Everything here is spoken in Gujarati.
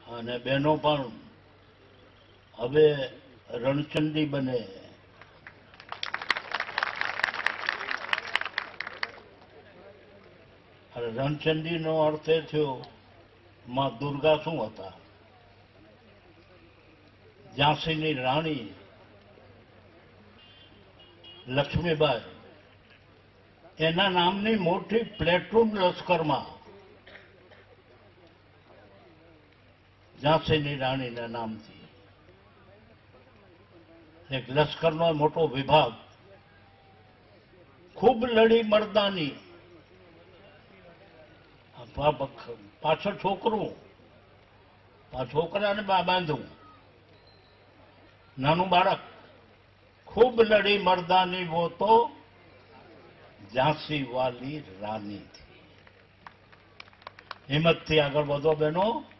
અને બહેનો પણ હવે રણચંડી બને. રણચંડીનો અર્થ એ થયો માં દુર્ગા શું હતા? ઝાંસીની રાણી લક્ષ્મીબાઈ, એના નામની મોટી પ્લેટૂન લશ્કરમાં ઝાંસીની રાણીના નામથી એક લશ્કરનો મોટો વિભાગ, ખૂબ લડી મર્દાની. પાછળ છોકરું, છોકરાને બાંધવું, નાનું બાળક, खूब लड़ी मर्दानी वो तो झांसी वाली रानी थी. हिम्मत थी आगे बढ़ो बहनों.